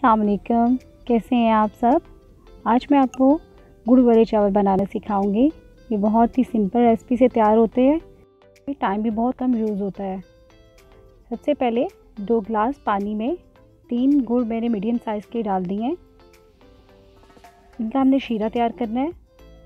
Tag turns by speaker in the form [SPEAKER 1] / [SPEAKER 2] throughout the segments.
[SPEAKER 1] अस्सलाम वालेकुम, कैसे हैं आप सब। आज मैं आपको गुड़ वाले चावल बनाना सिखाऊंगी। ये बहुत ही सिंपल रेसिपी से तैयार होते हैं, टाइम भी बहुत कम यूज़ होता है। सबसे पहले 2 गिलास पानी में 3 गुड़ मैंने मीडियम साइज़ के डाल दिए हैं। इनका हमने शीरा तैयार करना है।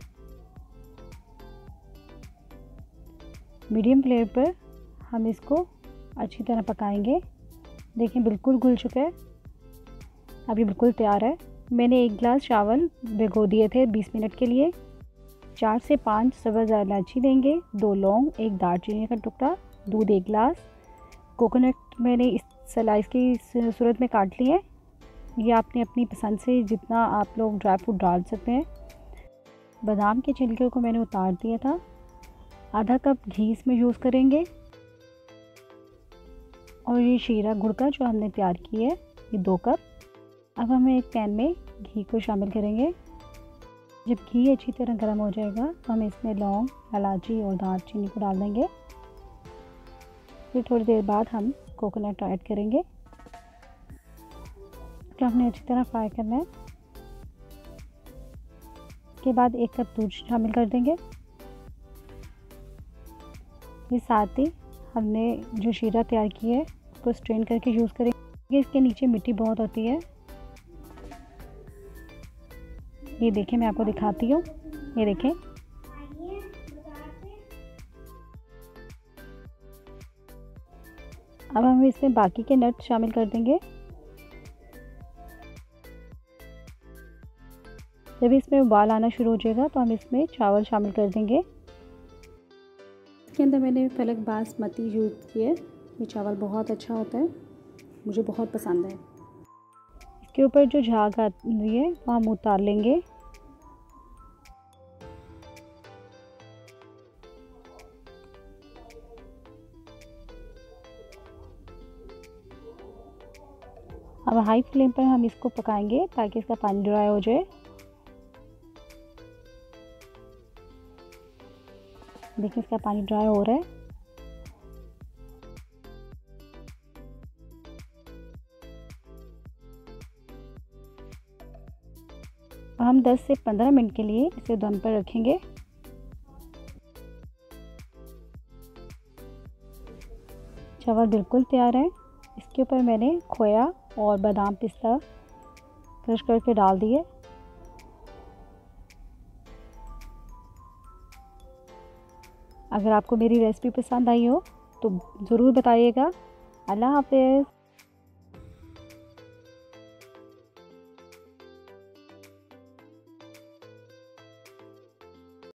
[SPEAKER 1] मीडियम फ्लेम पर हम इसको अच्छी तरह पकाएंगे। देखें बिल्कुल घुल चुका है, अभी बिल्कुल तैयार है। मैंने 1 गिलास चावल भिगो दिए थे 20 मिनट के लिए। 4 से 5 सब्ज़ इलायची देंगे, 2 लौंग, 1 दालचीनी का टुकड़ा, दूध 1 गिलास। कोकोनट मैंने इस स्लाइस की सूरत में काट लिया है। ये आपने अपनी पसंद से जितना आप लोग ड्राई फ्रूट डाल सकते हैं। बादाम के छिलके को मैंने उतार दिया था। आधा कप घी इसमें यूज़ करेंगे और ये शीरा गुड़ का जो हमने तैयार किया है ये 2 कप। अब हम एक पैन में घी को शामिल करेंगे। जब घी अच्छी तरह गर्म हो जाएगा तो हम इसमें लौंग, इलायची और दालचीनी को डाल देंगे। फिर थोड़ी देर बाद हम कोकोनट ऐड करेंगे तो हमने अच्छी तरह फ्राई करना है। इसके बाद 1 कप दूध शामिल कर देंगे। ये साथ ही हमने जो शीरा तैयार किया है उसको स्ट्रेन करके यूज़ करेंगे। इसके नीचे मिट्टी बहुत होती है। ये देखें, मैं आपको दिखाती हूँ। ये देखें, अब हम इसमें बाकी के नट शामिल कर देंगे। जब इसमें उबाल आना शुरू हो जाएगा तो हम इसमें चावल शामिल कर देंगे। इसके अंदर मैंने फलक बासमती यूज़ किया है। ये चावल बहुत अच्छा होता है, मुझे बहुत पसंद है। इसके ऊपर जो झाग आती है वो हम उतार लेंगे। अब हाई फ्लेम पर हम इसको पकाएंगे ताकि इसका पानी ड्राई हो जाए। देखिए इसका पानी ड्राई हो रहा है। और हम 10 से 15 मिनट के लिए इसे दम पर रखेंगे। चावल बिल्कुल तैयार है। इसके ऊपर मैंने खोया और बादाम पिस्ता क्रश करके डाल दिए। अगर आपको मेरी रेसिपी पसंद आई हो तो ज़रूर बताइएगा। अल्लाह हाफ़िज़।